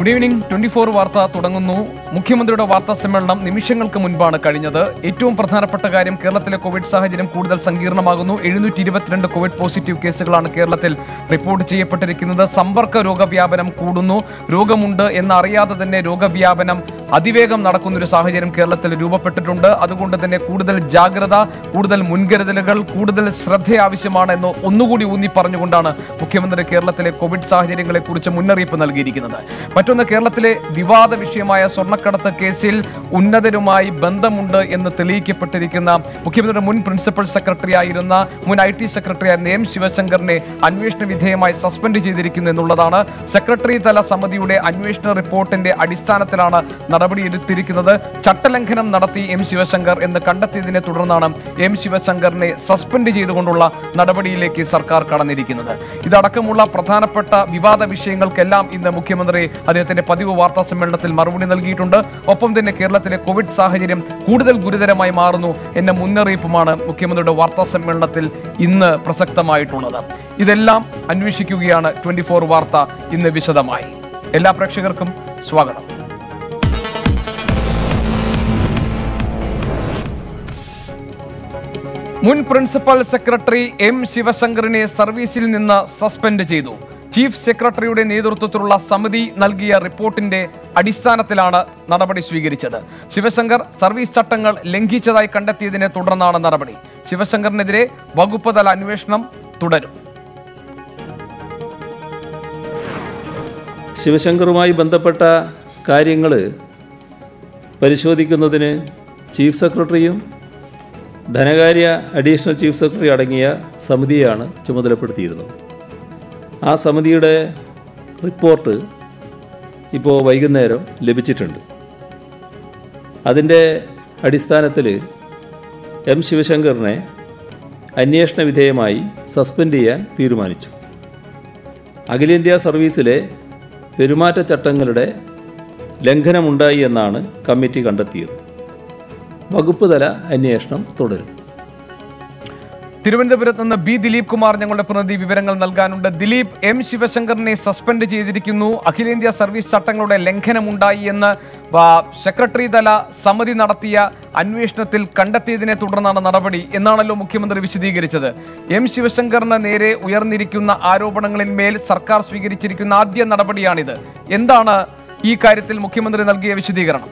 Good evening. 24 വാർത്ത തുടങ്ങുന്നു. മുഖ്യമന്ത്രിയുടെ വാർത്താ സമ്മേളനം നിമിഷങ്ങൾക്ക് മുൻപാണ് കഴിഞ്ഞത്. ഏറ്റവും പ്രധാനപ്പെട്ട കാര്യം, കേരളത്തിലെ കോവിഡ് സാഹചര്യം കൂടുതൽ സങ്കീർണമാകുന്നു. 722 കോവിഡ് പോസിറ്റീവ് കേസുകളാണ് കേരളത്തിൽ റിപ്പോർട്ട് ചെയ്യപ്പെട്ടിരിക്കുന്നത്. സമ്പർക്ക രോഗവ്യാപനം കൂടുന്നു. രോഗമുണ്ട് എന്നറിയാതെ തന്നെ രോഗവ്യാപനം അതിവേഗം നടക്കുന്നൊരു സാഹചര്യം കേരളത്തിൽ രൂപപ്പെട്ടിട്ടുണ്ട്. അതുകൊണ്ട് തന്നെ കൂടുതൽ ജാഗ്രത, കൂടുതൽ മുൻകരുതലുകൾ, കൂടുതൽ ശ്രദ്ധ ആവശ്യമാണ് എന്ന് ഒന്നുകൂടി ഊന്നി പറഞ്ഞുകൊണ്ടാണ് മുഖ്യമന്ത്രി കേരളത്തിലെ കോവിഡ് സാഹചര്യങ്ങളെക്കുറിച്ച് മുന്നറിയിപ്പ് നൽകിയിരിക്കുന്നത്. മറ്റൊന്ന്, കേരളത്തിലെ വിവാദ വിഷയമായ സ്വർണ്ണക്കടത്ത് കേസിൽ ഉന്നതരുമായി ബന്ധമുണ്ട് എന്ന് തെളിയിക്കപ്പെട്ടിരിക്കുന്ന മുഖ്യമന്ത്രിയുടെ മുൻ പ്രിൻസിപ്പൽ സെക്രട്ടറി ആയിരുന്ന മുൻ IT സെക്രട്ടറി ആയിരുന്ന M ശിവശങ്കറിനെ അന്വേഷണ വിധേയമായി സസ്പെൻഡ് ചെയ്തിരിക്കുന്നു എന്നുള്ളതാണ്. സെക്രട്ടറി തല സമിതിയുടെ അന്വേഷണ റിപ്പോർട്ടിന്റെ അടിസ്ഥാനത്തിലാണ് നടപടിയെടുത്തിരിക്കുന്നത്. ചട്ടലംഘനം നടത്തി M ശിവശങ്കർ എന്ന് കണ്ടെത്തിയതിനെ തുടർന്നാണ് M ശിവശങ്കറിനെ സസ്പെൻഡ് ചെയ്തുകൊണ്ടുള്ള നടപടിയിലേക്ക് സർക്കാർ കടന്നിരിക്കുന്നത്. ഇതടക്കമുള്ള പ്രധാനപ്പെട്ട വിവാദ വിഷയങ്ങൾക്കെല്ലാം ഇന്ന് മുഖ്യമന്ത്രി അദ്ദേഹത്തിന്റെ പതിവ് വാർത്താ സമ്മേളനത്തിൽ മറുപടി നൽകിയിട്ടുണ്ട്. ഒപ്പം തന്നെ കേരളത്തിലെ കോവിഡ് സാഹചര്യം കൂടുതൽ ഗുരുതരമായി മാറുന്നു എന്ന മുന്നറിയിപ്പുമാണ് മുഖ്യമന്ത്രിയുടെ വാർത്താ സമ്മേളനത്തിൽ ഇന്ന് പ്രസക്തമായിട്ടുള്ളത്. ഇതെല്ലാം അന്വേഷിക്കുകയാണ് 24 വാർത്ത ഇന്ന് വിശദമായി. എല്ലാ പ്രേക്ഷകർക്കും സ്വാഗതം. മുൻ പ്രിൻസിപ്പൽ സെക്രട്ടറി M ശിവശങ്കറിനെ സർവീസിൽ നിന്ന് സസ്പെൻഡ് ചെയ്തു. ചീഫ് സെക്രട്ടറിയുടെ നേതൃത്വത്തിലുള്ള സമിതി നൽകിയ റിപ്പോർട്ടിന്റെ അടിസ്ഥാനത്തിലാണ് നടപടി സ്വീകരിച്ചത്. ശിവശങ്കർ സർവീസ് ചട്ടങ്ങൾ ലംഘിച്ചതായി കണ്ടെത്തിയതിനെ തുടർന്നാണ് നടപടി. ശിവശങ്കറിനെതിരെ വകുപ്പ് തല അന്വേഷണം തുടരും. ശിവശങ്കറുമായി ബന്ധപ്പെട്ട കാര്യങ്ങൾ പരിശോധിക്കുന്നതിന് ചീഫ് സെക്രട്ടറിയും ധനകാര്യ അഡീഷണൽ ചീഫ് സെക്രട്ടറി അടങ്ങിയ സമിതിയാണ് ചുമതലപ്പെടുത്തിയിരുന്നത്. ആ സമിതിയുടെ റിപ്പോർട്ട് ഇപ്പോൾ വൈകുന്നേരം ലഭിച്ചിട്ടുണ്ട്. അതിൻ്റെ അടിസ്ഥാനത്തിൽ M ശിവശങ്കറിനെ അന്വേഷണ വിധേയമായി സസ്പെൻഡ് ചെയ്യാൻ തീരുമാനിച്ചു. അഖിലേന്ത്യാ സർവീസിലെ പെരുമാറ്റച്ചട്ടങ്ങളുടെ ലംഘനമുണ്ടായി എന്നാണ് കമ്മിറ്റി കണ്ടെത്തിയത്. വകുപ്പ് തല അന്വേഷണം തുടരും. തിരുവനന്തപുരത്ത് നിന്ന് B ദിലീപ് കുമാർ ഞങ്ങളുടെ പ്രതിനിധി വിവരങ്ങൾ നൽകാനുണ്ട്. ദിലീപ്, M ശിവശങ്കറിനെ സസ്പെൻഡ് ചെയ്തിരിക്കുന്നു. അഖിലേന്ത്യാ സർവീസ് ചട്ടങ്ങളുടെ ലംഘനമുണ്ടായി എന്ന് സെക്രട്ടറി തല സമിതി നടത്തിയ അന്വേഷണത്തിൽ കണ്ടെത്തിയതിനെ തുടർന്നാണ് നടപടി എന്നാണല്ലോ മുഖ്യമന്ത്രി വിശദീകരിച്ചത്. M ശിവശങ്കറിന് നേരെ ഉയർന്നിരിക്കുന്ന ആരോപണങ്ങളിന്മേൽ സർക്കാർ സ്വീകരിച്ചിരിക്കുന്ന ആദ്യ നടപടിയാണിത്. എന്താണ് ഈ കാര്യത്തിൽ മുഖ്യമന്ത്രി നൽകിയ വിശദീകരണം?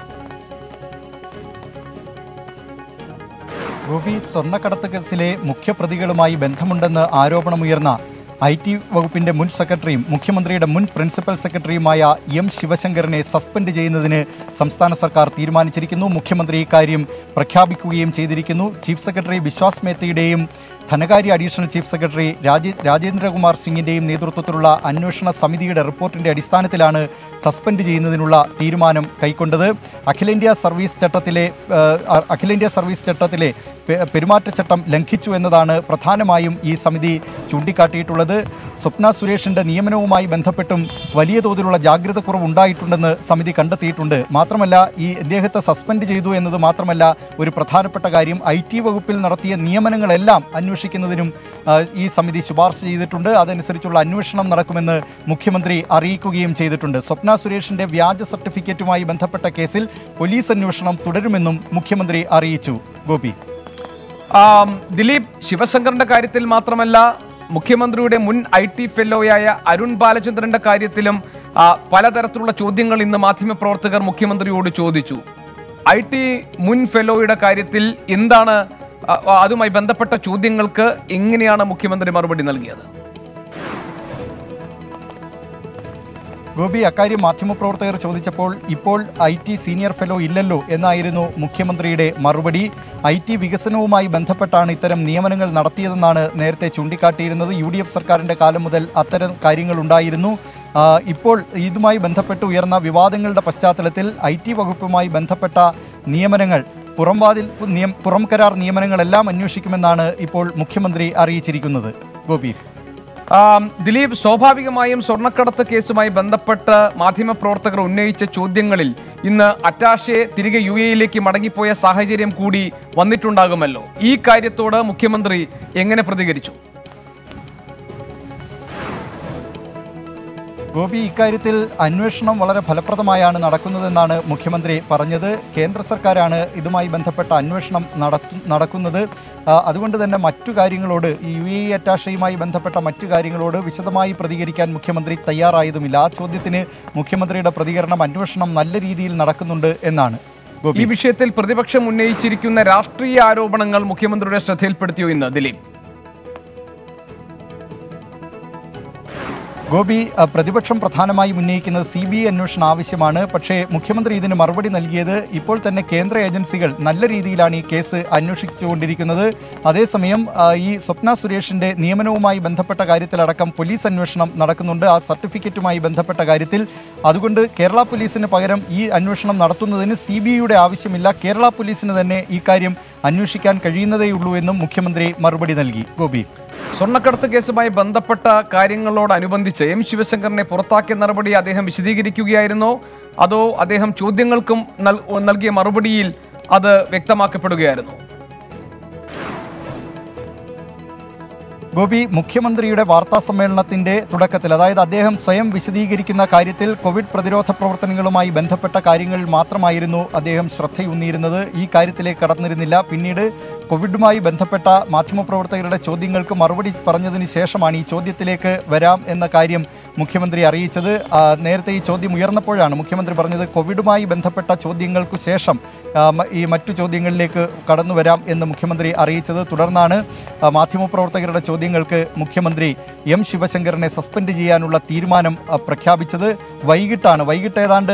ഗോപി, സ്വർണ്ണക്കടത്ത് കേസിലെ മുഖ്യപ്രതികളുമായി ബന്ധമുണ്ടെന്ന് ആരോപണമുയർന്ന IT വകുപ്പിന്റെ മുൻ സെക്രട്ടറിയും മുഖ്യമന്ത്രിയുടെ മുൻ പ്രിൻസിപ്പൽ സെക്രട്ടറിയുമായ M ശിവശങ്കറിനെ സസ്പെൻഡ് ചെയ്യുന്നതിന് സംസ്ഥാന സർക്കാർ തീരുമാനിച്ചിരിക്കുന്നു. മുഖ്യമന്ത്രി ഇക്കാര്യം പ്രഖ്യാപിക്കുകയും ചെയ്തിരിക്കുന്നു. ചീഫ് സെക്രട്ടറി വിശ്വാസ് മേത്തയുടെയും ധനകാര്യ അഡീഷണൽ ചീഫ് സെക്രട്ടറി രാജേന്ദ്രകുമാർ സിംഗിന്റെയും നേതൃത്വത്തിലുള്ള അന്വേഷണ സമിതിയുടെ റിപ്പോർട്ടിന്റെ അടിസ്ഥാനത്തിലാണ് സസ്പെൻഡ് ചെയ്യുന്നതിനുള്ള തീരുമാനം കൈക്കൊണ്ടത്. അഖിലേന്ത്യാ സർവീസ് ചട്ടത്തിലെ പെരുമാറ്റച്ചട്ടം ലംഘിച്ചു എന്നതാണ് പ്രധാനമായും ഈ സമിതി ചൂണ്ടിക്കാട്ടിയിട്ടുള്ളത്. സ്വപ്ന സുരേഷിന്റെ നിയമനവുമായി ബന്ധപ്പെട്ടും വലിയ തോതിലുള്ള ജാഗ്രത കുറവ് ഉണ്ടായിട്ടുണ്ടെന്ന് സമിതി കണ്ടെത്തിയിട്ടുണ്ട്. മാത്രമല്ല, ഈ ഇദ്ദേഹത്തെ സസ്പെൻഡ് ചെയ്തു എന്നത് മാത്രമല്ല, ഒരു പ്രധാനപ്പെട്ട കാര്യം, IT വകുപ്പിൽ നടത്തിയ നിയമനങ്ങളെല്ലാം അന്വേഷിക്കുന്നതിനും ഈ സമിതി ശുപാർശ ചെയ്തിട്ടുണ്ട്. അതനുസരിച്ചുള്ള അന്വേഷണം നടക്കുമെന്ന് മുഖ്യമന്ത്രി അറിയിക്കുകയും ചെയ്തിട്ടുണ്ട്. സ്വപ്ന സുരേഷിന്റെ വ്യാജ സർട്ടിഫിക്കറ്റുമായി ബന്ധപ്പെട്ട കേസിൽ പോലീസ് അന്വേഷണം തുടരുമെന്നും മുഖ്യമന്ത്രി അറിയിച്ചു. ഗോപി, ദിലീപ്, ശിവശങ്കറിന്റെ കാര്യത്തിൽ മാത്രമല്ല, മുഖ്യമന്ത്രിയുടെ മുൻ IT ഫെല്ലോയായ അരുൺ ബാലചന്ദ്രന്റെ കാര്യത്തിലും പലതരത്തിലുള്ള ചോദ്യങ്ങൾ ഇന്ന് മാധ്യമപ്രവർത്തകർ മുഖ്യമന്ത്രിയോട് ചോദിച്ചു. IT മുൻ ഫെല്ലോയുടെ കാര്യത്തിൽ എന്താണ്, അതുമായി ബന്ധപ്പെട്ട ചോദ്യങ്ങൾക്ക് എങ്ങനെയാണ് മുഖ്യമന്ത്രി മറുപടി നൽകിയത്? ഗോപി, അക്കാര്യം മാധ്യമപ്രവർത്തകർ ചോദിച്ചപ്പോൾ ഇപ്പോൾ IT സീനിയർ ഫെലോ ഇല്ലല്ലോ എന്നായിരുന്നു മുഖ്യമന്ത്രിയുടെ മറുപടി. IT വികസനവുമായി ബന്ധപ്പെട്ടാണ് ഇത്തരം നിയമനങ്ങൾ നടത്തിയതെന്നാണ് നേരത്തെ ചൂണ്ടിക്കാട്ടിയിരുന്നത്. UDF സർക്കാരിൻ്റെ കാലം മുതൽ അത്തരം കാര്യങ്ങൾ ഉണ്ടായിരുന്നു. ഇപ്പോൾ ഇതുമായി ബന്ധപ്പെട്ട് ഉയർന്ന വിവാദങ്ങളുടെ പശ്ചാത്തലത്തിൽ IT വകുപ്പുമായി ബന്ധപ്പെട്ട നിയമനങ്ങൾ, പുറം കരാർ നിയമനങ്ങളെല്ലാം അന്വേഷിക്കുമെന്നാണ് ഇപ്പോൾ മുഖ്യമന്ത്രി അറിയിച്ചിരിക്കുന്നത്. ഗോപി, ദിലീപ്, സ്വാഭാവികമായും സ്വർണ്ണക്കടത്ത് കേസുമായി ബന്ധപ്പെട്ട് മാധ്യമപ്രവർത്തകർ ഉന്നയിച്ച ചോദ്യങ്ങളിൽ ഇന്ന് അറ്റാഷെ തിരികെ UAE മടങ്ങിപ്പോയ സാഹചര്യം കൂടി വന്നിട്ടുണ്ടാകുമല്ലോ. ഈ കാര്യത്തോട് മുഖ്യമന്ത്രി എങ്ങനെ പ്രതികരിച്ചു? ഗോപി, ഇക്കാര്യത്തിൽ അന്വേഷണം വളരെ ഫലപ്രദമായാണ് നടക്കുന്നതെന്നാണ് മുഖ്യമന്ത്രി പറഞ്ഞത്. കേന്ദ്ര സർക്കാരാണ് ഇതുമായി ബന്ധപ്പെട്ട അന്വേഷണം നടക്കുന്നത്. അതുകൊണ്ട് തന്നെ മറ്റു കാര്യങ്ങളോട്, ഈ UAE അറ്റാഷയുമായി ബന്ധപ്പെട്ട മറ്റു കാര്യങ്ങളോട് വിശദമായി പ്രതികരിക്കാൻ മുഖ്യമന്ത്രി തയ്യാറായതുമില്ല. ആ ചോദ്യത്തിന് മുഖ്യമന്ത്രിയുടെ പ്രതികരണം അന്വേഷണം നല്ല രീതിയിൽ നടക്കുന്നുണ്ട് എന്നാണ്. ഈ വിഷയത്തിൽ പ്രതിപക്ഷം ഉന്നയിച്ചിരിക്കുന്ന രാഷ്ട്രീയ ആരോപണങ്ങൾ മുഖ്യമന്ത്രിയുടെ ശ്രദ്ധയിൽപ്പെടുത്തിയോ ഇന്ന് ദിലീപ്? ഗോപി, പ്രതിപക്ഷം പ്രധാനമായും ഉന്നയിക്കുന്നത് CBI അന്വേഷണം ആവശ്യമാണ്. പക്ഷേ മുഖ്യമന്ത്രി ഇതിന് മറുപടി നൽകിയത് ഇപ്പോൾ തന്നെ കേന്ദ്ര ഏജൻസികൾ നല്ല രീതിയിലാണ് ഈ കേസ് അന്വേഷിച്ചുകൊണ്ടിരിക്കുന്നത്. അതേസമയം ഈ സ്വപ്ന സുരേഷിന്റെ നിയമനവുമായി ബന്ധപ്പെട്ട കാര്യത്തിലടക്കം പോലീസ് അന്വേഷണം നടക്കുന്നുണ്ട്, ആ സർട്ടിഫിക്കറ്റുമായി ബന്ധപ്പെട്ട കാര്യത്തിൽ. അതുകൊണ്ട് കേരള പോലീസിന് പകരം ഈ അന്വേഷണം നടത്തുന്നതിന് CBIയുടെ ആവശ്യമില്ല, കേരള പോലീസിന് തന്നെ ഈ കാര്യം അന്വേഷിക്കാൻ കഴിയുന്നതേയുള്ളൂ എന്നും മുഖ്യമന്ത്രി മറുപടി നൽകി. ഗോപി, സ്വർണ്ണക്കടത്ത് കേസുമായി ബന്ധപ്പെട്ട കാര്യങ്ങളോടനുബന്ധിച്ച് ശിവശങ്കറിനെ പുറത്താക്കിയ നടപടി അദ്ദേഹം വിശദീകരിക്കുകയായിരുന്നോ, അതോ അദ്ദേഹം ചോദ്യങ്ങൾക്കും നൽകിയ മറുപടിയിൽ അത് വ്യക്തമാക്കപ്പെടുകയായിരുന്നു? ഗോപി, മുഖ്യമന്ത്രിയുടെ വാർത്താ സമ്മേളനത്തിന്റെ തുടക്കത്തിൽ, അതായത് അദ്ദേഹം സ്വയം വിശദീകരിക്കുന്ന കാര്യത്തിൽ കോവിഡ് പ്രതിരോധ പ്രവർത്തനങ്ങളുമായി ബന്ധപ്പെട്ട കാര്യങ്ങളിൽ മാത്രമായിരുന്നു അദ്ദേഹം ശ്രദ്ധയൂന്നിയിരുന്നത്. ഈ കാര്യത്തിലേക്ക് കടന്നിരുന്നില്ല. പിന്നീട് കോവിഡുമായി ബന്ധപ്പെട്ട മാധ്യമപ്രവർത്തകരുടെ ചോദ്യങ്ങൾക്ക് മറുപടി പറഞ്ഞതിന് ശേഷമാണ് ഈ ചോദ്യത്തിലേക്ക് വരാം എന്ന കാര്യം മുഖ്യമന്ത്രി അറിയിച്ചത്. നേരത്തെ ഈ ചോദ്യം ഉയർന്നപ്പോഴാണ് മുഖ്യമന്ത്രി പറഞ്ഞത് കോവിഡുമായി ബന്ധപ്പെട്ട ചോദ്യങ്ങൾക്കു ശേഷം ഈ മറ്റു ചോദ്യങ്ങളിലേക്ക് കടന്നു വരാം എന്ന് മുഖ്യമന്ത്രി അറിയിച്ചത്. തുടർന്നാണ് മാധ്യമപ്രവർത്തകരുടെ ചോദ്യങ്ങൾക്ക് മുഖ്യമന്ത്രി ശിവശങ്കറിനെ സസ്പെൻഡ് ചെയ്യാനുള്ള തീരുമാനം പ്രഖ്യാപിച്ചത്. വൈകിട്ട് ഏതാണ്ട്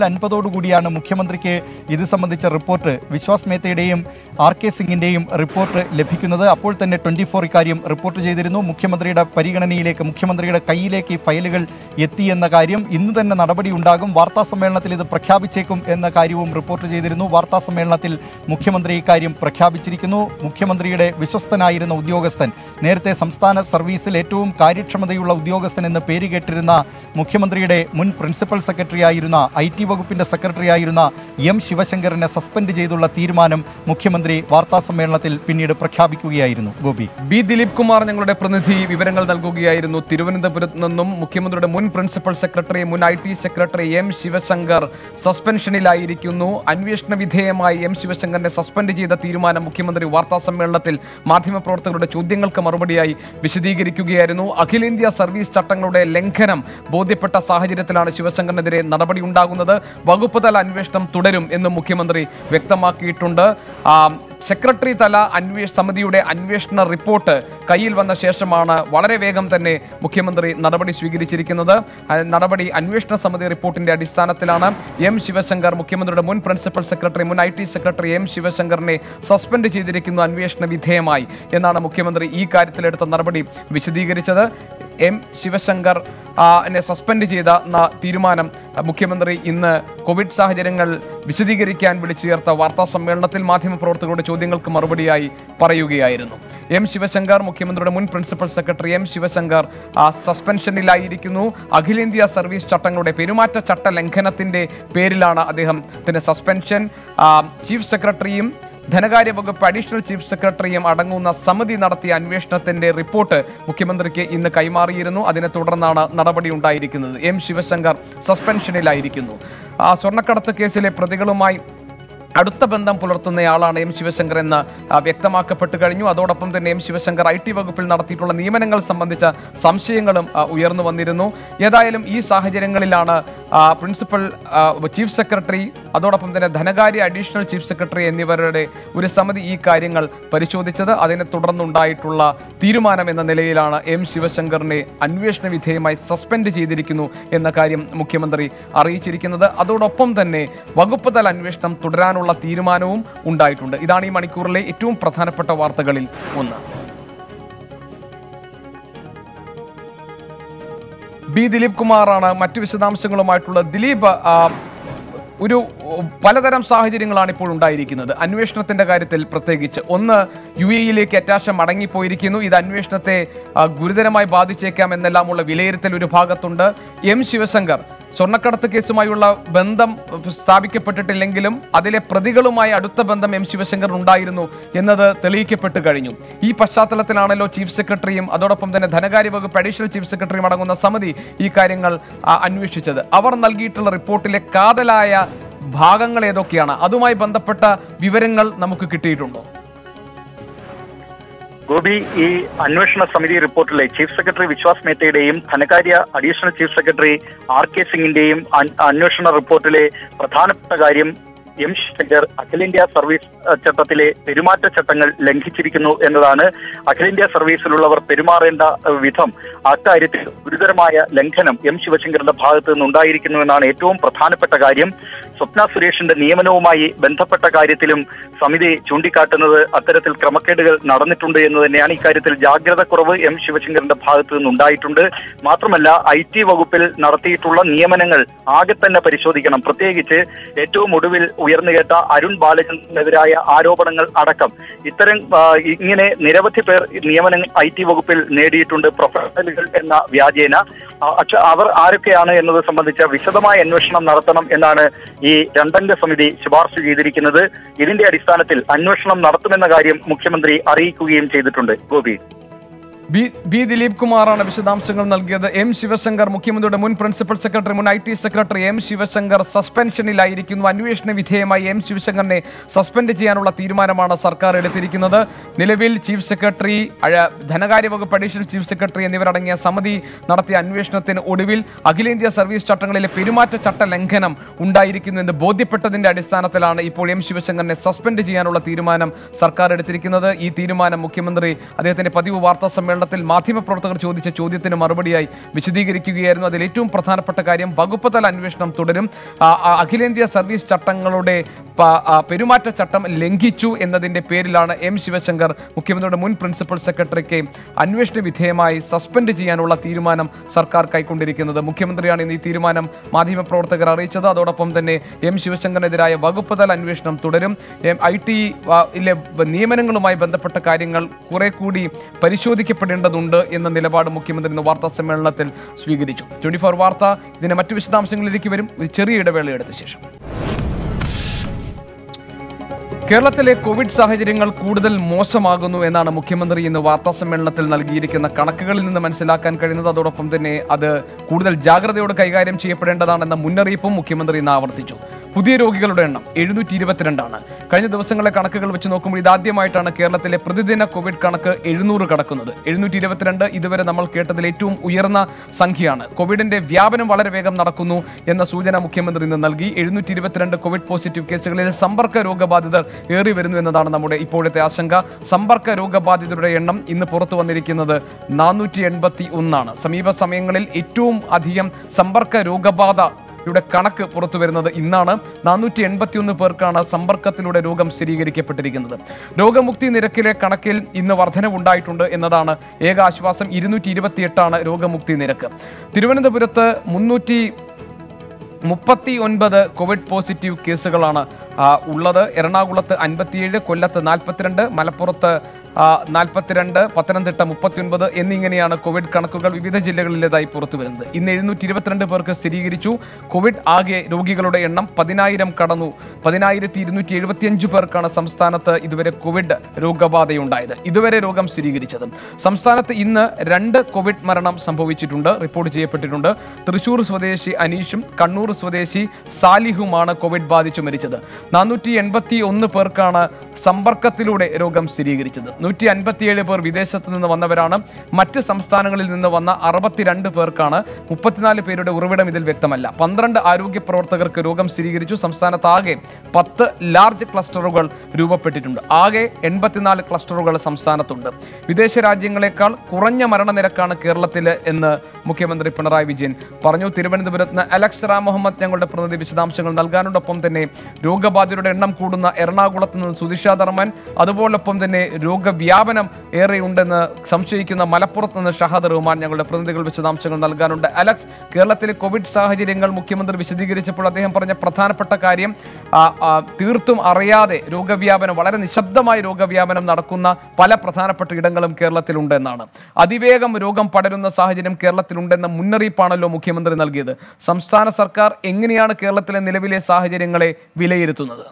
4:50 മുഖ്യമന്ത്രിക്ക് ഇത് സംബന്ധിച്ച റിപ്പോർട്ട് വിശ്വാസ് മേത്തയുടെയും RK സിംഗിന്റെയും റിപ്പോർട്ട് ലഭിക്കുന്നത്. അപ്പോൾ തന്നെ 24 ഇക്കാര്യം റിപ്പോർട്ട് ചെയ്തിരുന്നു. മുഖ്യമന്ത്രിയുടെ പരിഗണനയിലേക്ക്, മുഖ്യമന്ത്രിയുടെ കയ്യിലേക്ക് ഈ ഫയലുകൾ എത്തിയെന്ന കാര്യം, ഇന്ന് തന്നെ നടപടി ഉണ്ടാകും, വാർത്താ സമ്മേളനത്തിൽ ഇത് പ്രഖ്യാപിച്ചേക്കും എന്ന കാര്യവും റിപ്പോർട്ട് ചെയ്തിരുന്നു. വാർത്താ സമ്മേളനത്തിൽ മുഖ്യമന്ത്രി ഇക്കാര്യം പ്രഖ്യാപിച്ചിരിക്കുന്നു. മുഖ്യമന്ത്രിയുടെ വിശ്വസ്തനായിരുന്ന ഉദ്യോഗസ്ഥൻ, നേരത്തെ സംസ്ഥാന സർവീസിൽ ഏറ്റവും കാര്യക്ഷമതയുള്ള ഉദ്യോഗസ്ഥൻ എന്ന് പേര് കേട്ടിരുന്ന മുഖ്യമന്ത്രിയുടെ മുൻ പ്രിൻസിപ്പൽ സെക്രട്ടറി ആയിരുന്ന, IT വകുപ്പിന്റെ സെക്രട്ടറി ആയിരുന്ന ശിവശങ്കറിനെ സസ്പെൻഡ് ചെയ്തുള്ള തീരുമാനം മുഖ്യമന്ത്രി വാർത്താ സമ്മേളനത്തിൽ പിന്നീട് പ്രഖ്യാപിക്കുകയായിരുന്നു. ഗോപി, B. ദിലീപ് കുമാർ ഞങ്ങളുടെ പ്രതിനിധി വിവരങ്ങൾ നൽകുകയായിരുന്നു. തിരുവനന്തപുരത്ത് നിന്നും മുഖ്യമന്ത്രിയുടെ മുൻ പ്രിൻസിപ്പൽ സെക്രട്ടറി, മുൻ IT സെക്രട്ടറി ശിവശങ്കർ സസ്പെൻഷനിലായിരിക്കുന്നു. അന്വേഷണ വിധേയമായി ശിവശങ്കറിനെ സസ്പെൻഡ് ചെയ്ത തീരുമാനം മുഖ്യമന്ത്രി വാർത്താ സമ്മേളനത്തിൽ മാധ്യമപ്രവർത്തകരുടെ ചോദ്യങ്ങൾക്ക് മറുപടിയായി വിശദീകരിക്കുകയായിരുന്നു. അഖിലേന്ത്യാ സർവീസ് ചട്ടങ്ങളുടെ ലംഘനം ബോധ്യപ്പെട്ട സാഹചര്യത്തിലാണ് ശിവശങ്കറിനെതിരെ നടപടി ഉണ്ടാകുന്നത്. വകുപ്പ് തല അന്വേഷണം തുടരും എന്നും മുഖ്യമന്ത്രി വ്യക്തമാക്കിയിട്ടുണ്ട്. സെക്രട്ടറി തല സമിതിയുടെ അന്വേഷണ റിപ്പോർട്ട് കയ്യിൽ വന്ന ശേഷമാണ് വളരെ വേഗം തന്നെ മുഖ്യമന്ത്രി നടപടി സ്വീകരിച്ചിരിക്കുന്നത്. നടപടി അന്വേഷണ സമിതി റിപ്പോർട്ടിന്റെ അടിസ്ഥാനത്തിലാണ്. ശിവശങ്കർ, മുഖ്യമന്ത്രിയുടെ മുൻ പ്രിൻസിപ്പൽ സെക്രട്ടറി, മുൻ IT സെക്രട്ടറി ശിവശങ്കറിനെ സസ്പെൻഡ് ചെയ്തിരിക്കുന്നു അന്വേഷണ വിധേയമായി എന്നാണ് മുഖ്യമന്ത്രി ഈ കാര്യത്തിലെടുത്ത നടപടി വിശദീകരിച്ചത്. ശിവശങ്കർ എന്നെ സസ്പെൻഡ് ചെയ്ത തീരുമാനം മുഖ്യമന്ത്രി ഇന്ന് കോവിഡ് സാഹചര്യങ്ങൾ വിശദീകരിക്കാൻ വിളിച്ചു ചേർത്ത വാർത്താ സമ്മേളനത്തിൽ മാധ്യമപ്രവർത്തകരുടെ ചോദ്യങ്ങൾക്ക് മറുപടിയായി പറയുകയായിരുന്നു. ശിവശങ്കർ, മുഖ്യമന്ത്രിയുടെ മുൻ പ്രിൻസിപ്പൽ സെക്രട്ടറി ശിവശങ്കർ സസ്പെൻഷനിലായിരിക്കുന്നു. അഖിലേന്ത്യാ സർവീസ് ചട്ടങ്ങളുടെ പെരുമാറ്റച്ചട്ട ലംഘനത്തിന്റെ പേരിലാണ് അദ്ദേഹത്തിന്റെ സസ്പെൻഷൻ. ചീഫ് സെക്രട്ടറിയും ധനകാര്യ വകുപ്പ് അഡീഷണൽ ചീഫ് സെക്രട്ടറിയും അടങ്ങുന്ന സമിതി നടത്തിയ അന്വേഷണത്തിന്റെ റിപ്പോർട്ട് മുഖ്യമന്ത്രിക്ക് ഇന്ന് കൈമാറിയിരുന്നു. അതിനെ തുടർന്നാണ് നടപടി ഉണ്ടായിരിക്കുന്നത്. ശിവശങ്കർ സസ്പെൻഷനിലായിരിക്കുന്നു. സ്വർണ്ണക്കടത്ത് കേസിലെ പ്രതികളുമായി അടുത്ത ബന്ധം പുലർത്തുന്നയാളാണ് ശിവശങ്കർ എന്ന് വ്യക്തമാക്കപ്പെട്ടു കഴിഞ്ഞു. അതോടൊപ്പം തന്നെ ശിവശങ്കർ IT വകുപ്പിൽ നടത്തിയിട്ടുള്ള നിയമനങ്ങൾ സംബന്ധിച്ച സംശയങ്ങളും ഉയർന്നു വന്നിരുന്നു. ഏതായാലും ഈ സാഹചര്യങ്ങളിലാണ് പ്രിൻസിപ്പൽ ചീഫ് സെക്രട്ടറി, അതോടൊപ്പം തന്നെ ധനകാര്യ അഡീഷണൽ ചീഫ് സെക്രട്ടറി എന്നിവരുടെ ഒരു സമിതി ഈ കാര്യങ്ങൾ പരിശോധിച്ചത്. അതിനെ തുടർന്നുണ്ടായിട്ടുള്ള തീരുമാനം എന്ന നിലയിലാണ് ശിവശങ്കറിനെ അന്വേഷണ വിധേയമായി സസ്പെൻഡ് ചെയ്തിരിക്കുന്നു എന്ന കാര്യം മുഖ്യമന്ത്രി അറിയിച്ചിരിക്കുന്നത്. അതോടൊപ്പം തന്നെ വകുപ്പ് തല അന്വേഷണം തുടരാനുള്ള തീരുമാനവും ഉണ്ടായിട്ടുണ്ട്. ഇതാണ് ഈ മണിക്കൂറിലെ ഏറ്റവും പ്രധാനപ്പെട്ട വാർത്തകളിൽ ഒന്ന്. B. ദിലീപ് കുമാറാണ് മറ്റു വിശദാംശങ്ങളുമായിട്ടുള്ള. ദിലീപ്, ഒരു പലതരം സാഹചര്യങ്ങളാണ് ഇപ്പോൾ ഉണ്ടായിരിക്കുന്നത് അന്വേഷണത്തിന്റെ കാര്യത്തിൽ. പ്രത്യേകിച്ച് ഒന്ന്, UAE-യിലേക്ക് അറ്റാഷ മടങ്ങിപ്പോയിരിക്കുന്നു. ഇത് അന്വേഷണത്തെ ഗുരുതരമായി ബാധിച്ചേക്കാം എന്നെല്ലാമുള്ള വിലയിരുത്തൽ ഒരു ഭാഗത്തുണ്ട്. ശിവശങ്കർ സ്വർണ്ണക്കടത്ത് കേസുമായുള്ള ബന്ധം സ്ഥാപിക്കപ്പെട്ടിട്ടില്ലെങ്കിലും അതിലെ പ്രതികളുമായി അടുത്ത ബന്ധം എം ശിവശങ്കർ ഉണ്ടായിരുന്നു എന്നത് തെളിയിക്കപ്പെട്ടു കഴിഞ്ഞു. ഈ പശ്ചാത്തലത്തിലാണല്ലോ ചീഫ് സെക്രട്ടറിയും അതോടൊപ്പം തന്നെ ധനകാര്യ വകുപ്പ് അഡീഷണൽ ചീഫ് സെക്രട്ടറിയും അടങ്ങുന്ന സമിതി ഈ കാര്യങ്ങൾ അന്വേഷിച്ചത്. അവർ നൽകിയിട്ടുള്ള റിപ്പോർട്ടിലെ കാതലായ ഭാഗങ്ങൾ ഏതൊക്കെയാണ്? അതുമായി ബന്ധപ്പെട്ട വിവരങ്ങൾ നമുക്ക് കിട്ടിയിട്ടുണ്ടോ? ഗോപി, ഈ അന്വേഷണ സമിതി റിപ്പോർട്ടിലെ ചീഫ് സെക്രട്ടറി വിശ്വാസ് മേത്തയുടെയും ധനകാര്യ അഡീഷണൽ ചീഫ് സെക്രട്ടറി RK സിംഗിന്റെയും അന്വേഷണ റിപ്പോർട്ടിലെ പ്രധാനപ്പെട്ട കാര്യം എം ശിവശങ്കർ അഖിലേന്ത്യാ സർവീസ് ചട്ടത്തിലെ പെരുമാറ്റച്ചട്ടങ്ങൾ ലംഘിച്ചിരിക്കുന്നു എന്നതാണ്. അഖിലേന്ത്യാ സർവീസിലുള്ളവർ പെരുമാറേണ്ട വിധം അക്കാര്യത്തിൽ ഗുരുതരമായ ലംഘനം എം ശിവശങ്കറിന്റെ ഭാഗത്ത് നിന്നുണ്ടായിരിക്കുന്നു എന്നാണ് ഏറ്റവും പ്രധാനപ്പെട്ട കാര്യം. സ്വപ്ന സുരേഷിന്റെ നിയമനവുമായി ബന്ധപ്പെട്ട കാര്യത്തിലും സമിതി ചൂണ്ടിക്കാട്ടുന്നത് അത്തരത്തിൽ ക്രമക്കേടുകൾ നടന്നിട്ടുണ്ട് എന്ന് തന്നെയാണ്. ഇക്കാര്യത്തിൽ ജാഗ്രത കുറവ് എം ശിവശങ്കറിന്റെ ഭാഗത്ത് നിന്നുണ്ടായിട്ടുണ്ട്. മാത്രമല്ല, IT വകുപ്പിൽ നടത്തിയിട്ടുള്ള നിയമനങ്ങൾ ആകെ തന്നെ പരിശോധിക്കണം. പ്രത്യേകിച്ച് ഏറ്റവും ഒടുവിൽ ഉയർന്നുകേട്ട അരുൺ ബാലചന്ദ്രനെതിരായ ആരോപണങ്ങൾ അടക്കം ഇങ്ങനെ നിരവധി പേർ നിയമനങ്ങൾ IT വകുപ്പിൽ നേടിയിട്ടുണ്ട് പ്രൊഫഷണലുകൾ എന്ന വ്യാജേന. അവർ ആരൊക്കെയാണ് എന്നത് സംബന്ധിച്ച വിശദമായ അന്വേഷണം നടത്തണം എന്നാണ് ഈ രണ്ടംഗ സമിതി ശുപാർശ ചെയ്തിരിക്കുന്നത്. ഇതിന്റെ അടിസ്ഥാനത്തിൽ അന്വേഷണം നടത്തുമെന്ന കാര്യം മുഖ്യമന്ത്രി അറിയിക്കുകയും ചെയ്തിട്ടുണ്ട്. ഗോപി, ബി ദിലീപ് കുമാറാണ് വിശദാംശങ്ങൾ നൽകിയത്. എം ശിവശങ്കർ, മുഖ്യമന്ത്രിയുടെ മുൻ പ്രിൻസിപ്പൽ സെക്രട്ടറി, മുൻ IT സെക്രട്ടറി എം ശിവശങ്കർ സസ്പെൻഷനിലായിരിക്കുന്നു. അന്വേഷണ വിധേയമായി എം ശിവശങ്കറിനെ സസ്പെൻഡ് ചെയ്യാനുള്ള തീരുമാനമാണ് സർക്കാർ എടുത്തിരിക്കുന്നത്. നിലവിൽ ചീഫ് സെക്രട്ടറി, ധനകാര്യ വകുപ്പ് അഡീഷണൽ ചീഫ് സെക്രട്ടറി എന്നിവരടങ്ങിയ സമിതി നടത്തിയ അന്വേഷണത്തിന് ഒടുവിൽ അഖിലേന്ത്യാ സർവീസ് ചട്ടങ്ങളിലെ പെരുമാറ്റച്ചട്ട ലംഘനം ഉണ്ടായിരിക്കുന്നു എന്ന് ബോധ്യപ്പെട്ടതിന്റെ അടിസ്ഥാനത്തിലാണ് ഇപ്പോൾ എം ശിവശങ്കറിനെ സസ്പെൻഡ് ചെയ്യാനുള്ള തീരുമാനം സർക്കാർ എടുത്തിരിക്കുന്നത്. ഈ തീരുമാനം മുഖ്യമന്ത്രി അദ്ദേഹത്തിന്റെ പതിവ് വാർത്താ സമ്മേളനത്തിൽ മാധ്യമപ്രവർത്തകർ ചോദിച്ച ചോദ്യത്തിന് മറുപടിയായി വിശദീകരിക്കുകയായിരുന്നു. അതിൽ ഏറ്റവും പ്രധാനപ്പെട്ട കാര്യം വകുപ്പ് തല അന്വേഷണം തുടരും. അഖിലേന്ത്യാ സർവീസ് ചട്ടങ്ങളുടെ പെരുമാറ്റച്ചട്ടം ലംഘിച്ചു എന്നതിന്റെ പേരിലാണ് എം ശിവശങ്കർ മുഖ്യമന്ത്രിയുടെ മുൻ പ്രിൻസിപ്പൽ സെക്രട്ടറിക്ക് അന്വേഷണ വിധേയമായി സസ്പെൻഡ് ചെയ്യാനുള്ള തീരുമാനം സർക്കാർ കൈക്കൊണ്ടിരിക്കുന്നത്. മുഖ്യമന്ത്രിയാണ് ഇന്ന് ഈ തീരുമാനം മാധ്യമപ്രവർത്തകർ അറിയിച്ചത്. അതോടൊപ്പം തന്നെ എം ശിവശങ്കറിനെതിരായ വകുപ്പ് തല അന്വേഷണം തുടരും. IT നിയമനങ്ങളുമായി ബന്ധപ്പെട്ട കാര്യങ്ങൾ കുറെ കൂടി പരിശോധിക്കപ്പെടേണ്ടതുണ്ട് എന്ന നിലപാട് മുഖ്യമന്ത്രി ഇന്ന് വാർത്താ സമ്മേളനത്തിൽ സ്വീകരിച്ചു. 24 വാർത്ത ഇതിന്റെ മറ്റു വിശദാംശങ്ങളിലേക്ക് വരും ഒരു ചെറിയ ഇടവേളയെടുത്ത ശേഷം. കേരളത്തിലെ കോവിഡ് സാഹചര്യങ്ങൾ കൂടുതൽ മോശമാകുന്നു എന്നാണ് മുഖ്യമന്ത്രി ഇന്ന് വാർത്താ സമ്മേളനത്തിൽ നൽകിയിരിക്കുന്ന കണക്കുകളിൽ നിന്ന് മനസ്സിലാക്കാൻ കഴിയുന്നത്. അതോടൊപ്പം തന്നെ അത് കൂടുതൽ ജാഗ്രതയോടെ കൈകാര്യം ചെയ്യപ്പെടേണ്ടതാണെന്ന മുന്നറിയിപ്പും മുഖ്യമന്ത്രി ഇന്ന് ആവർത്തിച്ചു. പുതിയ രോഗികളുടെ എണ്ണം 722 കഴിഞ്ഞ ദിവസങ്ങളിലെ കണക്കുകൾ വെച്ച് നോക്കുമ്പോൾ ഇതാദ്യമായിട്ടാണ് കേരളത്തിലെ പ്രതിദിന കോവിഡ് കണക്ക് 700 കടക്കുന്നത്. 722 ഇതുവരെ നമ്മൾ കേട്ടതിൽ ഏറ്റവും ഉയർന്ന സംഖ്യയാണ്. കോവിഡിന്റെ വ്യാപനം വളരെ വേഗം നടക്കുന്നു എന്ന സൂചന മുഖ്യമന്ത്രി ഇന്ന് നൽകി. 722 കോവിഡ് പോസിറ്റീവ് കേസുകളിൽ സമ്പർക്ക രോഗബാധിതർ ഏറി വരുന്നു എന്നതാണ് നമ്മുടെ ഇപ്പോഴത്തെ ആശങ്ക. സമ്പർക്ക രോഗബാധിതരുടെ എണ്ണം ഇന്ന് പുറത്തു വന്നിരിക്കുന്നത് 481. സമീപ സമയങ്ങളിൽ ഏറ്റവും അധികം സമ്പർക്ക രോഗബാധ യുടെ കണക്ക് പുറത്തു വരുന്നത് ഇന്നാണ്. 481 പേർക്കാണ് സമ്പർക്കത്തിലൂടെ രോഗം സ്ഥിരീകരിക്കപ്പെട്ടിരിക്കുന്നത്. രോഗമുക്തി നിരക്കിലെ കണക്കിൽ ഇന്ന് വർധനവുണ്ടായിട്ടുണ്ട് എന്നതാണ് ഏക ആശ്വാസം. 228 രോഗമുക്തി നിരക്ക്. തിരുവനന്തപുരത്ത് 339 കോവിഡ് പോസിറ്റീവ് കേസുകളാണ് ഉള്ളത്. എറണാകുളത്ത് 57, കൊല്ലത്ത് 42, മലപ്പുറത്ത് 42, പത്തനംതിട്ട 39 എന്നിങ്ങനെയാണ് കോവിഡ് കണക്കുകൾ വിവിധ ജില്ലകളിലേതായി പുറത്തു വരുന്നത്. ഇന്ന് 722 പേർക്ക് സ്ഥിരീകരിച്ചു. കോവിഡ് ആകെ രോഗികളുടെ എണ്ണം 10,000 കടന്നു. 10,275 പേർക്കാണ് സംസ്ഥാനത്ത് ഇതുവരെ കോവിഡ് രോഗബാധയുണ്ടായത്, ഇതുവരെ രോഗം സ്ഥിരീകരിച്ചത്. സംസ്ഥാനത്ത് ഇന്ന് 2 കോവിഡ് മരണം സംഭവിച്ചിട്ടുണ്ട്, റിപ്പോർട്ട് ചെയ്യപ്പെട്ടിട്ടുണ്ട്. തൃശൂർ സ്വദേശി അനീഷും കണ്ണൂർ സ്വദേശി സാലിഹുമാണ് കോവിഡ് ബാധിച്ചു മരിച്ചത്. 481 പേർക്കാണ് സമ്പർക്കത്തിലൂടെ രോഗം സ്ഥിരീകരിച്ചത്. 157 പേർ വിദേശത്ത് നിന്ന് വന്നവരാണ്. മറ്റ് സംസ്ഥാനങ്ങളിൽ നിന്ന് വന്ന 62 പേർക്കാണ്. 34 പേരുടെ ഉറവിടം ഇതിൽ വ്യക്തമല്ല. 12 ആരോഗ്യ പ്രവർത്തകർക്ക് രോഗം സ്ഥിരീകരിച്ചു. സംസ്ഥാനത്ത് ആകെ 10 ലാർജ് ക്ലസ്റ്ററുകൾ രൂപപ്പെട്ടിട്ടുണ്ട്. ആകെ 84 ക്ലസ്റ്ററുകൾ സംസ്ഥാനത്തുണ്ട്. വിദേശ രാജ്യങ്ങളെക്കാൾ കുറഞ്ഞ മരണനിരക്കാണ് കേരളത്തിൽ എന്ന് മുഖ്യമന്ത്രി പിണറായി വിജയൻ പറഞ്ഞു. തിരുവനന്തപുരത്ത് നിന്ന് അലക്സ് റാം മുഹമ്മദ് ഞങ്ങളുടെ പ്രതിനിധി വിശദാംശങ്ങൾ നൽകാനോടൊപ്പം തന്നെ രോഗബാധിതരുടെ എണ്ണം കൂടുന്ന എറണാകുളത്ത് നിന്ന് സുധിഷ ധർമ്മൻ, അതുപോലൊപ്പം തന്നെ രോഗവ്യാപനം ഏറെയുണ്ടെന്ന് സംശയിക്കുന്ന മലപ്പുറത്ത് നിന്ന് ഷഹാദ് റഹ്മാൻ ഞങ്ങളുടെ പ്രതിനിധികൾ വിശദാംശങ്ങൾ നൽകാനുണ്ട്. അലക്സ്, കേരളത്തിലെ കോവിഡ് സാഹചര്യങ്ങൾ മുഖ്യമന്ത്രി വിശദീകരിച്ചപ്പോൾ അദ്ദേഹം പറഞ്ഞ പ്രധാനപ്പെട്ട കാര്യം തീർത്തും അറിയാതെ രോഗവ്യാപനം, വളരെ നിശബ്ദമായ രോഗവ്യാപനം നടക്കുന്ന പല പ്രധാനപ്പെട്ട ഇടങ്ങളും കേരളത്തിലുണ്ട് എന്നാണ്. അതിവേഗം രോഗം പടരുന്ന സാഹചര്യം കേരളത്തിൽ അപകടത്തിലുണ്ടെന്ന മുന്നറിയിപ്പാണല്ലോ മുഖ്യമന്ത്രി നൽകിയത്. സംസ്ഥാന സർക്കാർ എങ്ങനെയാണ് കേരളത്തിലെ നിലവിലെ സാഹചര്യങ്ങളെ വിലയിരുത്തുന്നത്?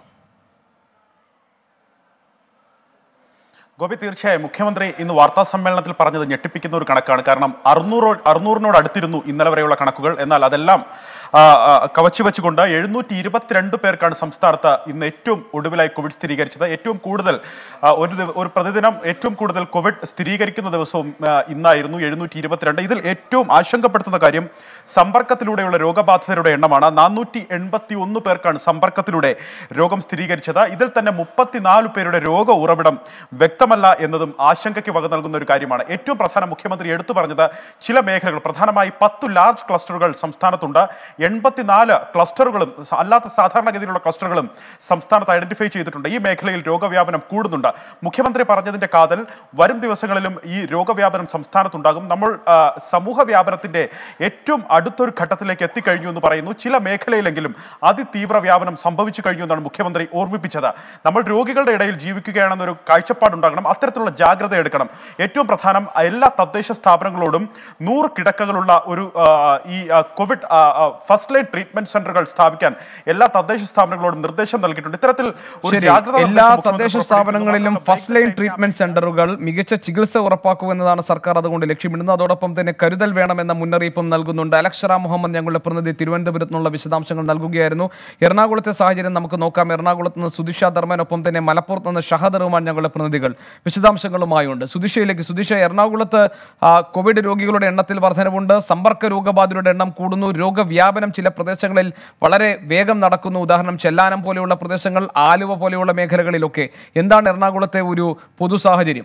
ഗോപി, തീർച്ചയായും മുഖ്യമന്ത്രി ഇന്ന് വാർത്താ സമ്മേളനത്തിൽ പറഞ്ഞത് ഞെട്ടിപ്പിക്കുന്ന ഒരു കണക്കാണ്. കാരണം 600 അടുത്തിരുന്നു ഇന്നലെ വരെയുള്ള കണക്കുകൾ. എന്നാൽ അതെല്ലാം കവച്ചു വെച്ചുകൊണ്ട് 722 പേർക്കാണ് സംസ്ഥാനത്ത് ഇന്ന് ഏറ്റവും ഒടുവിലായി കോവിഡ് സ്ഥിരീകരിച്ചത്. ഏറ്റവും കൂടുതൽ ഒരു പ്രതിദിനം ഏറ്റവും കൂടുതൽ കോവിഡ് സ്ഥിരീകരിക്കുന്ന ദിവസവും ഇന്നായിരുന്നു 722. ഇതിൽ ഏറ്റവും ആശങ്കപ്പെടുത്തുന്ന കാര്യം സമ്പർക്കത്തിലൂടെയുള്ള രോഗബാധിതരുടെ എണ്ണമാണ്. 481 പേർക്കാണ് സമ്പർക്കത്തിലൂടെ രോഗം സ്ഥിരീകരിച്ചത്. ഇതിൽ തന്നെ 34 പേരുടെ രോഗ ഉറവിടം വ്യക്തമല്ല എന്നതും ആശങ്കയ്ക്ക് വക നൽകുന്ന ഒരു കാര്യമാണ്. ഏറ്റവും പ്രധാനം മുഖ്യമന്ത്രി എടുത്തു പറഞ്ഞത് ചില മേഖലകൾ, പ്രധാനമായി 10 ലാർജ് ക്ലസ്റ്ററുകൾ സംസ്ഥാനത്തുണ്ട്. 84 ക്ലസ്റ്ററുകളും അല്ലാത്ത സാധാരണഗതിയിലുള്ള ക്ലസ്റ്ററുകളും സംസ്ഥാനത്ത് ഐഡന്റിഫൈ ചെയ്തിട്ടുണ്ട്. ഈ മേഖലയിൽ രോഗവ്യാപനം കൂടുന്നുണ്ട്. മുഖ്യമന്ത്രി പറഞ്ഞതിന്റെ കാതൽ വരും ദിവസങ്ങളിലും ഈ രോഗവ്യാപനം സംസ്ഥാനത്തുണ്ടാകും. നമ്മൾ സമൂഹ വ്യാപനത്തിന്റെ ഏറ്റവും അടുത്തൊരു ഘട്ടത്തിലേക്ക് എത്തിക്കഴിഞ്ഞു എന്ന് പറയുന്നു. ചില മേഖലയിലെങ്കിലും അതിതീവ്ര വ്യാപനം സംഭവിച്ചു കഴിഞ്ഞു എന്നാണ് മുഖ്യമന്ത്രി ഓർമ്മിപ്പിച്ചത്. നമ്മൾ രോഗികളുടെ ഇടയിൽ ജീവിക്കുകയാണെന്നൊരു കാഴ്ചപ്പാടുണ്ടാകണം. അത്തരത്തിലുള്ള ജാഗ്രത എടുക്കണം. ഏറ്റവും പ്രധാനം, എല്ലാ തദ്ദേശ സ്ഥാപനങ്ങളോടും 100 കിടക്കകളുള്ള ഒരു ഈ കോവിഡ് ഫസ്റ്റ് ലൈൻ ട്രീറ്റ്മെന്റ് സെന്ററുകൾ സ്ഥാപിക്കാൻ എല്ലാ തദ്ദേശ സ്ഥാപനങ്ങളോടും നിർദ്ദേശം നൽകിയിട്ടുണ്ട്. ഇത്തരത്തിൽ ഒരു ജാഗ്രത എല്ലാ തദ്ദേശ സ്ഥാപനങ്ങളിലും ഫസ്റ്റ് ലൈൻ ട്രീറ്റ്മെന്റ് സെന്ററുകൾ മികച്ച ചികിത്സ ഉറപ്പാക്കുക എന്നതാണ് സർക്കാർ അതുകൊണ്ട് ലക്ഷ്യമിടുന്നത്. അതോടൊപ്പം തന്നെ കരുതൽ വേണമെന്ന മുന്നറിയിപ്പും നൽകുന്നുണ്ട്. അലക്ഷറ മുഹമ്മദ് ഞങ്ങളുടെ പ്രതിനിധി തിരുവനന്തപുരത്ത് നിന്നുള്ള വിശദാംശങ്ങൾ നൽകുകയായിരുന്നു. എറണാകുളത്തെ സാഹചര്യം നമുക്ക് നോക്കാം. എറണാകുളത്ത് നിന്ന് സുദിഷ ധർമ്മൻ, ഒപ്പം തന്നെ മലപ്പുറത്ത് നിന്ന് ഷഹദ് റഹ്മാൻ ഞങ്ങളുടെ പ്രതിനിധികൾ വിശദാംശങ്ങളുമായുണ്ട്. സുദിഷയിലേക്ക്. സുദിഷ, എറണാകുളത്ത് കോവിഡ് രോഗികളുടെ എണ്ണത്തിൽ വർധനവുണ്ട്. സമ്പർക്ക രോഗബാധിതരുടെ എണ്ണം കൂടുന്നു. രോഗവ്യാപനം ചില പ്രദേശങ്ങളിൽ വളരെ വേഗം നടക്കുന്നു. ഉദാഹരണം ചെല്ലാനം പോലെയുള്ള പ്രദേശങ്ങൾ, ആലുവ പോലെയുള്ള മേഖലകളിലൊക്കെ. എന്താണ് എറണാകുളത്തെ ഒരു പൊതു സാഹചര്യം?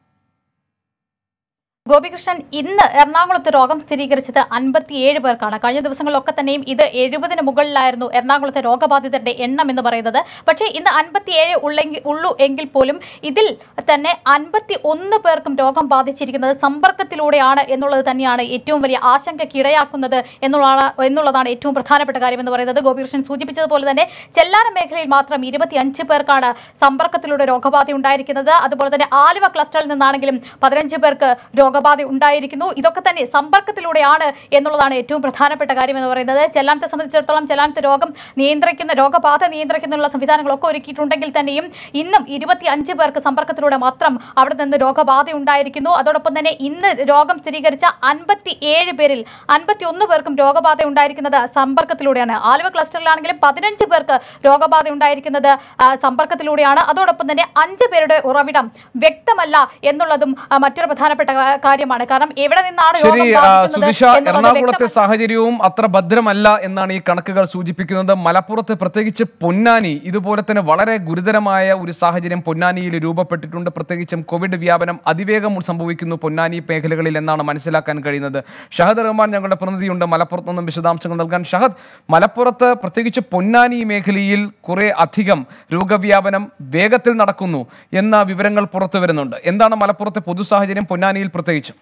ഗോപികൃഷ്ണൻ, ഇന്ന് എറണാകുളത്ത് രോഗം സ്ഥിരീകരിച്ചത് 57 പേർക്കാണ്. കഴിഞ്ഞ ദിവസങ്ങളിലൊക്കെ തന്നെയും ഇത് 70-ന് മുകളിലായിരുന്നു എറണാകുളത്തെ രോഗബാധിതരുടെ എണ്ണം എന്ന് പറയുന്നത്. പക്ഷേ ഇന്ന് 57 ഉള്ളൂ എങ്കിൽ പോലും ഇതിൽ തന്നെ 51 പേർക്കും രോഗം ബാധിച്ചിരിക്കുന്നത് സമ്പർക്കത്തിലൂടെയാണ് എന്നുള്ളത് തന്നെയാണ് ഏറ്റവും വലിയ ആശങ്കയ്ക്കിടയാക്കുന്നത് എന്നുള്ളതാണ് ഏറ്റവും പ്രധാനപ്പെട്ട കാര്യം എന്ന് പറയുന്നത്. ഗോപികൃഷ്ണൻ സൂചിപ്പിച്ചതുപോലെ തന്നെ ചെല്ലാനം മേഖലയിൽ മാത്രം 25 പേർക്കാണ് സമ്പർക്കത്തിലൂടെ രോഗബാധ ഉണ്ടായിരിക്കുന്നത്. അതുപോലെ തന്നെ ആലുവ ക്ലസ്റ്ററിൽ നിന്നാണെങ്കിലും 15 പേർക്ക് രോഗബാധ ഉണ്ടായിരിക്കുന്നു. ഇതൊക്കെ തന്നെ സമ്പർക്കത്തിലൂടെയാണ് എന്നുള്ളതാണ് ഏറ്റവും പ്രധാനപ്പെട്ട കാര്യം എന്ന് പറയുന്നത്. ചെല്ലാനത്തെ സംബന്ധിച്ചിടത്തോളം ചെല്ലാനത്തെ രോഗബാധ നിയന്ത്രിക്കുന്നതിനുള്ള സംവിധാനങ്ങളൊക്കെ ഒരുക്കിയിട്ടുണ്ടെങ്കിൽ തന്നെയും ഇന്നും 25 പേർക്ക് സമ്പർക്കത്തിലൂടെ മാത്രം അവിടെ നിന്ന് രോഗബാധ ഉണ്ടായിരിക്കുന്നു. അതോടൊപ്പം തന്നെ ഇന്ന് രോഗം സ്ഥിരീകരിച്ച 57 പേരിൽ 51 പേർക്കും രോഗബാധ ഉണ്ടായിരിക്കുന്നത് സമ്പർക്കത്തിലൂടെയാണ്. ആലുവ ക്ലസ്റ്ററിലാണെങ്കിലും 15 പേർക്ക് രോഗബാധ ഉണ്ടായിരിക്കുന്നത് സമ്പർക്കത്തിലൂടെയാണ്. അതോടൊപ്പം തന്നെ 5 പേരുടെ ഉറവിടം വ്യക്തമല്ല എന്നുള്ളതും മറ്റൊരു പ്രധാനപ്പെട്ട കാര്യമാണ്. കാരണം എവിടെ നിന്നാണ് എറണാകുളത്തെ സാഹചര്യവും അത്ര ഭദ്രമല്ല എന്നാണ് ഈ കണക്കുകൾ സൂചിപ്പിക്കുന്നത്. മലപ്പുറത്ത് പ്രത്യേകിച്ച് പൊന്നാനി ഇതുപോലെ തന്നെ വളരെ ഗുരുതരമായ ഒരു സാഹചര്യം പൊന്നാനിയിൽ രൂപപ്പെട്ടിട്ടുണ്ട്. പ്രത്യേകിച്ചും കോവിഡ് വ്യാപനം അതിവേഗം സംഭവിക്കുന്നു പൊന്നാനി മേഖലകളിൽ എന്നാണ് മനസ്സിലാക്കാൻ കഴിയുന്നത്. ഷഹദ് റഹ്മാൻ ഞങ്ങളുടെ പ്രതിനിധിയുണ്ട് മലപ്പുറത്ത് നിന്നും വിശദാംശങ്ങൾ നൽകാൻ. ഷഹദ്, മലപ്പുറത്ത് പ്രത്യേകിച്ച് പൊന്നാനി മേഖലയിൽ കുറെ അധികം രോഗവ്യാപനം വേഗത്തിൽ നടക്കുന്നു എന്ന വിവരങ്ങൾ പുറത്തു വരുന്നുണ്ട്. എന്താണ് മലപ്പുറത്തെ പൊതു സാഹചര്യം പൊന്നാനിയിൽ പ്രത്യേകിച്ചും?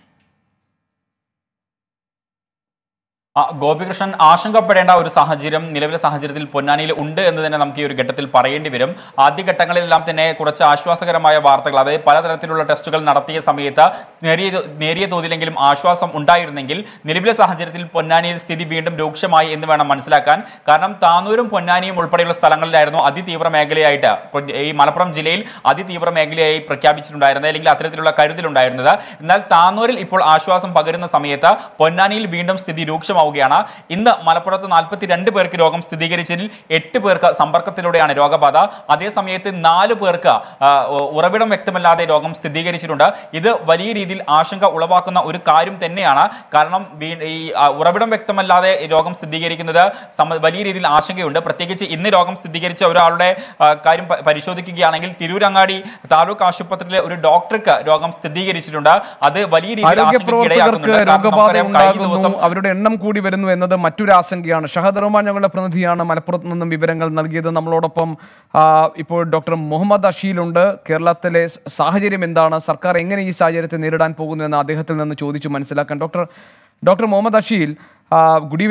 ഗോപികൃഷ്ണൻ, ആശങ്കപ്പെടേണ്ട ഒരു സാഹചര്യം നിലവിലെ സാഹചര്യത്തിൽ പൊന്നാനിയിൽ ഉണ്ട് എന്ന് തന്നെ നമുക്ക് ഈ ഒരു ഘട്ടത്തിൽ പറയേണ്ടി വരും. ആദ്യഘട്ടങ്ങളിലെല്ലാം തന്നെ കുറച്ച് ആശ്വാസകരമായ വാർത്തകൾ, അതായത് പലതരത്തിലുള്ള ടെസ്റ്റുകൾ നടത്തിയ സമയത്ത് നേരിയ തോതിലെങ്കിലും ആശ്വാസം ഉണ്ടായിരുന്നെങ്കിൽ നിലവിലെ സാഹചര്യത്തിൽ പൊന്നാനിയിൽ സ്ഥിതി വീണ്ടും രൂക്ഷമായി എന്ന് വേണം മനസ്സിലാക്കാൻ. കാരണം താനൂരും പൊന്നാനിയും ഉൾപ്പെടെയുള്ള സ്ഥലങ്ങളിലായിരുന്നു അതിതീവ്ര മേഖലയായിട്ട് ഈ മലപ്പുറം ജില്ലയിൽ അതിതീവ്ര മേഖലയായി പ്രഖ്യാപിച്ചിട്ടുണ്ടായിരുന്നത്, അല്ലെങ്കിൽ അത്തരത്തിലുള്ള കരുതലുണ്ടായിരുന്നത്. എന്നാൽ താനൂരിൽ ഇപ്പോൾ ആശ്വാസം പകരുന്ന സമയത്ത് പൊന്നാനിയിൽ വീണ്ടും സ്ഥിതി രൂക്ഷമായി. ഇന്ന് മലപ്പുറത്ത് 42 പേർക്ക് രോഗം സ്ഥിരീകരിച്ചതിൽ 8 പേർക്ക് സമ്പർക്കത്തിലൂടെയാണ് രോഗബാധ. അതേസമയത്ത് 4 പേർക്ക് ഉറവിടം വ്യക്തമല്ലാതെ രോഗം സ്ഥിരീകരിച്ചിട്ടുണ്ട്. ഇത് വലിയ രീതിയിൽ ആശങ്ക ഉളവാക്കുന്ന ഒരു കാര്യം തന്നെയാണ്. കാരണം ഈ ഉറവിടം വ്യക്തമല്ലാതെ രോഗം സ്ഥിരീകരിക്കുന്നത് വലിയ രീതിയിൽ ആശങ്കയുണ്ട്. പ്രത്യേകിച്ച് ഇന്ന് രോഗം സ്ഥിരീകരിച്ച ഒരാളുടെ കാര്യം പരിശോധിക്കുകയാണെങ്കിൽ തിരൂരങ്ങാടി താലൂക്ക് ആശുപത്രിയിലെ ഒരു ഡോക്ടർക്ക് രോഗം സ്ഥിരീകരിച്ചിട്ടുണ്ട്. അത് വലിയ രീതിയിൽ ആശങ്കയ്ക്ക് ഇടയാക്കുന്നുണ്ട്. അവരുടെ എണ്ണം കൂടി വരുന്നു എന്നത് മറ്റൊരു ആശങ്കയാണ്. ഷഹദ് റഹ്മാൻ ഞങ്ങളുടെ പ്രതിനിധിയാണ് മലപ്പുറത്ത് നിന്നും വിവരങ്ങൾ നൽകിയത്. നമ്മളോടൊപ്പം ഇപ്പോൾ ഡോക്ടർ മുഹമ്മദ് അഷീലുണ്ട്. കേരളത്തിലെ സാഹചര്യം എന്താണ്, സർക്കാർ എങ്ങനെ ഈ സാഹചര്യത്തെ നേരിടാൻ പോകുന്നു എന്ന് അദ്ദേഹത്തിൽ നിന്ന് ചോദിച്ചു മനസ്സിലാക്കാൻ. Doctor Muhammad Asheel, good evening.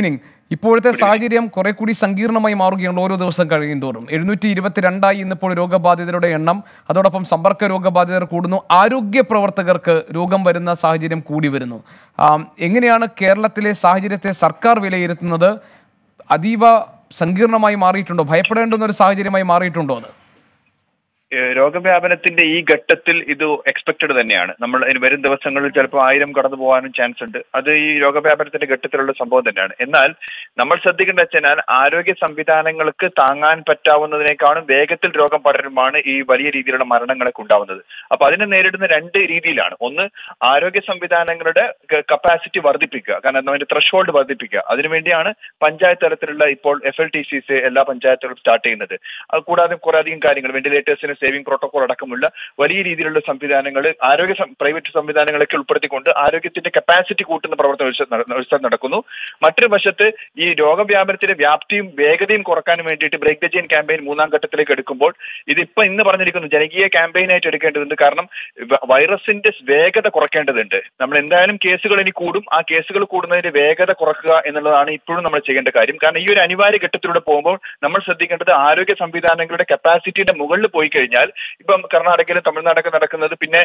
ഇപ്പോഴത്തെ സാഹചര്യം കുറെ കൂടി സങ്കീർണമായി മാറുകയാണ് ഓരോ ദിവസം കഴിയുന്തോറും. 722 ഇന്നിപ്പോൾ രോഗബാധിതരുടെ എണ്ണം. അതോടൊപ്പം സമ്പർക്ക രോഗബാധിതർ കൂടുന്നു. ആരോഗ്യ പ്രവർത്തകർക്ക് രോഗം വരുന്ന സാഹചര്യം കൂടി വരുന്നു. എങ്ങനെയാണ് കേരളത്തിലെ സാഹചര്യത്തെ സർക്കാർ വിലയിരുത്തുന്നത്? അതീവ സങ്കീർണമായി മാറിയിട്ടുണ്ടോ? ഭയപ്പെടേണ്ടുന്ന ഒരു സാഹചര്യമായി മാറിയിട്ടുണ്ടോ അത്? രോഗവ്യാപനത്തിന്റെ ഈ ഘട്ടത്തിൽ ഇത് എക്സ്പെക്റ്റഡ് തന്നെയാണ്. നമ്മൾ വരും ദിവസങ്ങളിൽ ചിലപ്പോൾ 1000 കടന്നു പോകാനും ചാൻസ് ഉണ്ട്. അത് ഈ രോഗവ്യാപനത്തിന്റെ ഘട്ടത്തിലുള്ള സംഭവം തന്നെയാണ്. എന്നാൽ നമ്മൾ ശ്രദ്ധിക്കേണ്ട വെച്ചാൽ ആരോഗ്യ സംവിധാനങ്ങൾക്ക് താങ്ങാൻ പറ്റാവുന്നതിനേക്കാളും വേഗത്തിൽ രോഗം പടരുമാണ് ഈ വലിയ രീതിയിലുള്ള മരണങ്ങളൊക്കെ ഉണ്ടാവുന്നത്. അപ്പൊ അതിനെ നേരിടുന്ന 2 രീതിയിലാണ്. ഒന്ന്, ആരോഗ്യ സംവിധാനങ്ങളുടെ കപ്പാസിറ്റി വർദ്ധിപ്പിക്കുക, കാരണം അതിന്റെ ത്രഷോൾഡ് വർദ്ധിപ്പിക്കുക. അതിനുവേണ്ടിയാണ് പഞ്ചായത്ത് തലത്തിലുള്ള ഇപ്പോൾ FLTCs എല്ലാ പഞ്ചായത്തുകളും സ്റ്റാർട്ട് ചെയ്യുന്നത്. അത് കൂടാതെ കുറെ അധികം കാര്യങ്ങൾ, വെന്റിലേറ്റേഴ്സിന് സേവിംഗ് പ്രോട്ടോകോൾ അടക്കമുള്ള വലിയ രീതിയിലുള്ള സംവിധാനങ്ങൾ പ്രൈവറ്റ് സംവിധാനങ്ങളൊക്കെ ഉൾപ്പെടുത്തിക്കൊണ്ട് ആരോഗ്യത്തിന്റെ കപ്പാസിറ്റി കൂട്ടുന്ന പ്രവർത്തനം നടക്കുന്നു. മറ്റൊരു വശത്ത് ഈ രോഗവ്യാപനത്തിന്റെ വ്യാപ്തിയും വേഗതയും കുറക്കാൻ വേണ്ടിയിട്ട് ബ്രേക്ക് ദ ചെയിൻ ക്യാമ്പയിൻ 3ാം ഘട്ടത്തിലേക്ക് എടുക്കുമ്പോൾ ഇതിപ്പോ ഇന്ന് പറഞ്ഞിരിക്കുന്നു ജനകീയ ക്യാമ്പയിനായിട്ട് എടുക്കേണ്ടതുണ്ട്. കാരണം വൈറസിന്റെ വേഗത കുറയ്ക്കേണ്ടതുണ്ട്. നമ്മൾ എന്തായാലും കേസുകൾ ഇനി കൂടും. ആ കേസുകൾ കൂടുന്നതിന്റെ വേഗത കുറക്കുക എന്നുള്ളതാണ് ഇപ്പോഴും നമ്മൾ ചെയ്യേണ്ട കാര്യം. കാരണം ഈ ഒരു അനിവാര്യ ഘട്ടത്തിലൂടെ പോകുമ്പോൾ നമ്മൾ ശ്രദ്ധിക്കേണ്ടത് ആരോഗ്യ സംവിധാനങ്ങളുടെ കപ്പാസിറ്റിയുടെ മുകളിൽ പോയി കഴിഞ്ഞാൽ, ഇപ്പം കർണാടകയിലും തമിഴ്നാടൊക്കെ നടക്കുന്നത് പിന്നെ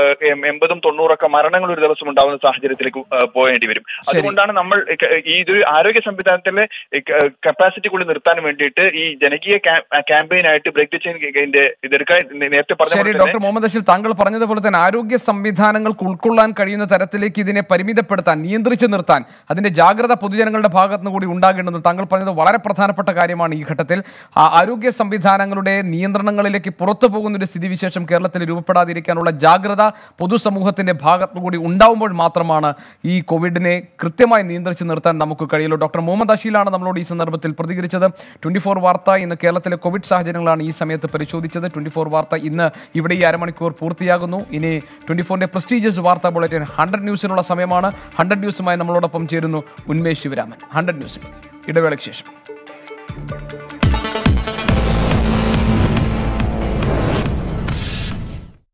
80-90 മരണങ്ങൾ ഒരു ദിവസം ഉണ്ടാവുന്ന സാഹചര്യത്തിലേക്ക് പോകേണ്ടി വരും. അതുകൊണ്ടാണ് നമ്മൾ ഈ ഒരു ആരോഗ്യ സംവിധാനത്തിലെ കപ്പാസിറ്റിക്കുള്ളിൽ നിർത്താൻ വേണ്ടിയിട്ട് ഈ ജനകീയ ക്യാമ്പയിനായിട്ട് ബ്രേക്ക് ദ ചെയിൻ ഇതെടുക്കാൻ നേരത്തെ പറഞ്ഞ ഡോക്ടർ മുഹമ്മദ് ബഷീർ, താങ്കൾ പറഞ്ഞതുപോലെ തന്നെ ആരോഗ്യ സംവിധാനങ്ങൾക്ക് ഉൾക്കൊള്ളാൻ കഴിയുന്ന തരത്തിലേക്ക് ഇതിനെ പരിമിതപ്പെടുത്താൻ, നിയന്ത്രിച്ചു നിർത്താൻ അതിന്റെ ജാഗ്രത പൊതുജനങ്ങളുടെ ഭാഗത്തുനിന്ന് കൂടി ഉണ്ടാകേണ്ടത് താങ്കൾ പറഞ്ഞത് വളരെ പ്രധാനപ്പെട്ട കാര്യമാണ്. ഈ ഘട്ടത്തിൽ ആരോഗ്യ സംവിധാനങ്ങളുടെ നിയന്ത്രണങ്ങളിലേക്ക് പുറത്തു പോകുന്ന ഒരു സ്ഥിതിവിശേഷം കേരളത്തിൽ രൂപപ്പെടാതിരിക്കാനുള്ള ജാഗ്രത പൊതുസമൂഹത്തിന്റെ ഭാഗത്തു കൂടി ഉണ്ടാവുമ്പോൾ മാത്രമാണ് ഈ കോവിഡിനെ കൃത്യമായി നിയന്ത്രിച്ചു നിർത്താൻ നമുക്ക് കഴിയുള്ളൂ. ഡോക്ടർ മുഹമ്മദ് അഷീലാണ് നമ്മളോട് ഈ സന്ദർഭത്തിൽ പ്രതികരിച്ചത്. 24 വാർത്ത ഇന്ന് കേരളത്തിലെ കോവിഡ് സാഹചര്യങ്ങളാണ് ഈ സമയത്ത് പരിശോധിച്ചത്. 24 വാർത്ത ഇന്ന് ഇവിടെ ഈ അരമണിക്കൂർ പൂർത്തിയാകുന്നു. ഇനി 24ന്റെ പ്രസ്റ്റീജിയസ് വാർത്താ ബുള്ളറ്റിൻ 100 ന്യൂസിനുള്ള സമയമാണ്. 100 ന്യൂസുമായി നമ്മളോടൊപ്പം ചേരുന്നു ഉന്മേഷ് ശിവരാമൻ. 100 ന്യൂസിൽ ഇടവേളയ്ക്ക് ശേഷം.